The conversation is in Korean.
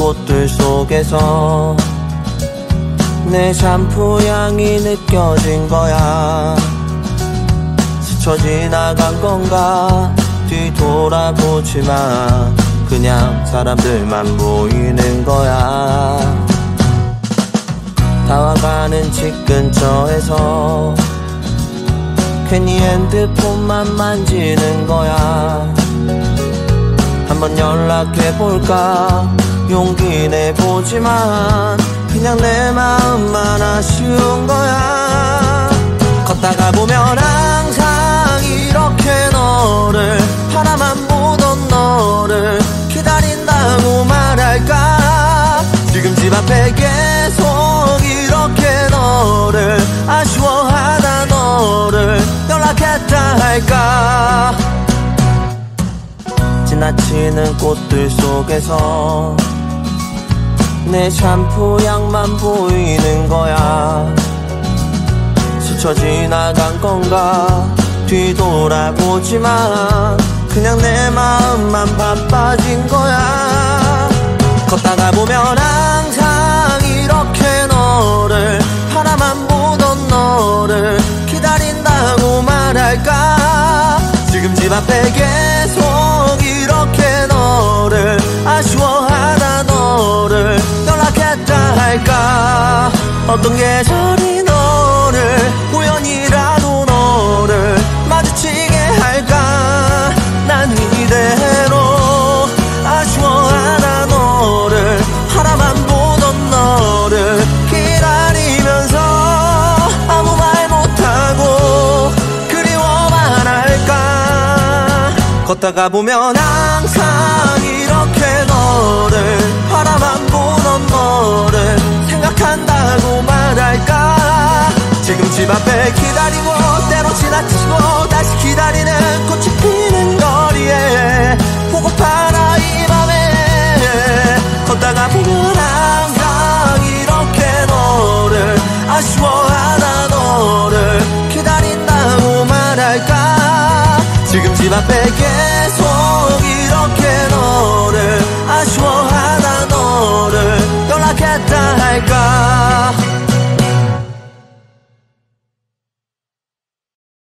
꽃들 속에서 내 샴푸 향이 느껴진 거야. 스쳐 지나간 건가 뒤돌아보지만 그냥 사람들만 보이는 거야. 다와가는 집 근처에서 괜히 핸드폰만 만지는 거야. 한번 연락해볼까 용기 내보지만 그냥 내 마음만 아쉬운 거야. 걷다가 보면 항상 이렇게 너를 바라만 보던 너를 기다린다고 말할까. 지금 집 앞에 계속 이렇게 너를 아쉬워하다 너를 연락했다 할까. 지나치는 꽃들 속에서 내 샴푸 향만 보이는 거야. 스쳐 지나간 건가 뒤돌아보지만 그냥 내 마음만 바빠진 거야. 걷다가 보면 항상 이렇게 너를 바라만 보던 너를 기다린다고 말할까. 지금 집 앞에 계속 이렇게 너를 아쉬워하다 너를 연락했다 할까. 어떤 계절이 너를 우연이라도 너를 마주치게 할까. 난 이대로 아쉬워하다 너를 바라만 보던 너를 기다리면서 아무 말 못하고 그리워만 할까. 걷다가 보면 항상 이렇게 너를 바라만 보던 너를 생각한다고 말할까. 지금 집 앞에 기다리고 때로 지나치고 다시 기다리는 꽃이 피는 거리에 보고파라 이 밤에. 걷다가 보면 항상 이렇게 너를 아쉬워하다 너를 기다린다고 말할까. 지금 집 앞에 계속